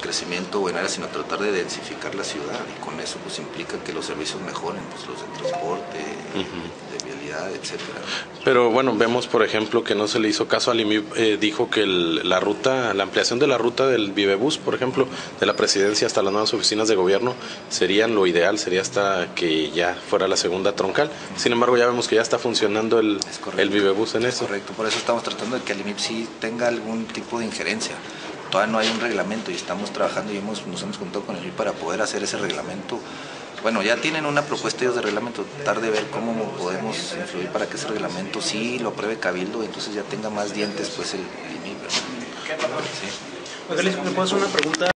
crecimiento o en áreas, sino tratar de densificar la ciudad, y con eso pues implica que los servicios mejoren, pues los de transporte, de vialidad, etcétera. Pero bueno, vemos por ejemplo que no se le hizo caso al IMIP, dijo que la ampliación de la ruta del Vivebús, por ejemplo, de la presidencia hasta las nuevas oficinas de gobierno, serían lo ideal, sería hasta que ya fuera la segunda troncal. Sin embargo, ya vemos que ya está funcionando el Vivebús en eso. Correcto, por eso estamos tratando de que el IMIP sí tenga algún tipo de injerencia. Todavía no hay un reglamento y estamos trabajando y nos hemos juntado con el IMIP para poder hacer ese reglamento. Bueno, ya tienen una propuesta ellos de reglamento, tratar de ver cómo podemos influir para que ese reglamento sí lo apruebe Cabildo y entonces ya tenga más dientes pues el IMIP, ¿verdad? Sí. Oiga, ¿le puedo hacer una pregunta?